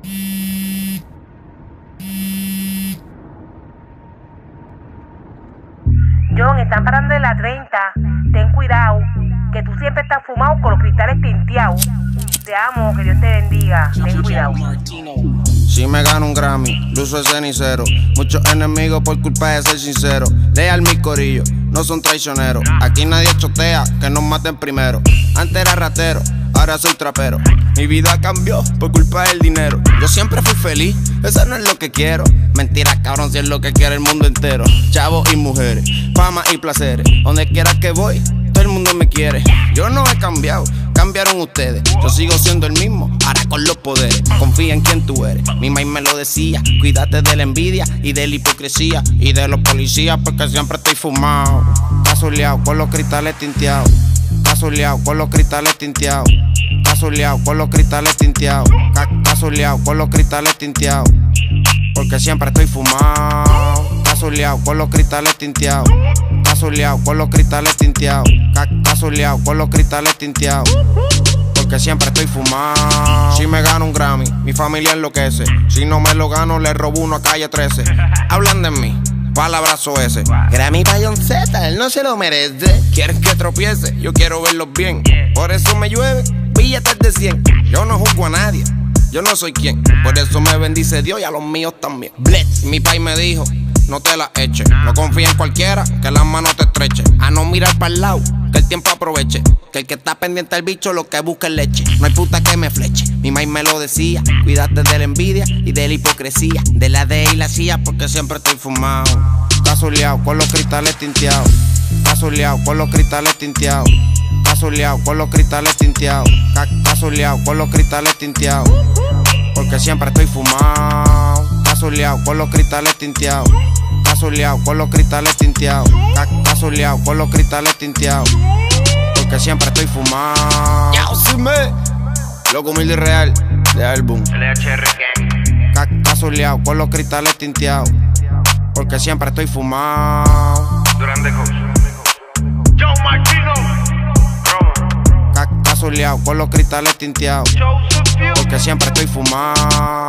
John, están parando en la 30. Ten cuidado, que tú siempre estás fumado con los cristales tinteados. Te amo, que Dios te bendiga. Ten cuidado. Si me gano un Grammy, luzo el cenicero. Muchos enemigos por culpa de ser sincero. Leal mi corillo, no son traicioneros. Aquí nadie chotea, que nos maten primero. Antes era ratero, ahora soy trapero. Mi vida cambió por culpa del dinero. Yo siempre fui feliz, eso no es lo que quiero. Mentira, cabrón, si es lo que quiere el mundo entero. Chavos y mujeres, fama y placeres. Donde quiera que voy, todo el mundo me quiere. Yo no he cambiado, cambiaron ustedes. Yo sigo siendo el mismo, ahora con los poderes. Confía en quien tú eres, mi maíz me lo decía. Cuídate de la envidia y de la hipocresía y de los policías, porque siempre estoy fumado. Casoleado con los cristales tinteados. Casoleado con los cristales tinteados. Casoleado con los cristales tinteados. Casoleado con los cristales tinteados. Porque siempre estoy fumado. Casoleado con los cristales tinteados. Casoleado con los cristales tinteados. Casoleado con los cristales tinteados. Porque siempre estoy fumado. Si me gano un Grammy, mi familia enloquece. Si no me lo gano, le robo uno a Calle 13. Hablan de mí, palabrazo ese. Grammy pa' John Z, él no se lo merece. ¿Quieren que tropiece? Yo quiero verlos bien. Por eso me llueve, billetes de 100. Yo no juzgo a nadie, yo no soy quien. Por eso me bendice Dios y a los míos también. Blitz, mi país me dijo, no te la eches. No confía en cualquiera, que las manos te estrechen. A no mirar para el lado, que el tiempo aproveche. Que el que está pendiente del bicho lo que busca es leche. No hay puta que me fleche, mi maíz me lo decía. Cuídate de la envidia y de la hipocresía. De la D y la CIA, porque siempre estoy fumado. Casoleado con los cristales tinteados. Casoleado con los cristales tinteados. Casoleado con los cristales tinteados. Casoleado con los cristales tinteados. Porque siempre estoy fumado. Casoleado con los cristales tinteados. Casoleado con los cristales tinteados. Casoleado con los cristales tinteados. Porque siempre estoy fumado. Loco humilde y real de álbum. LHR Gang. Casoleado con los cristales tinteados. Porque siempre estoy fumado. Durante House. Joe Martino. Casoleado con los cristales tinteados. Joseph View. Porque siempre estoy fumado.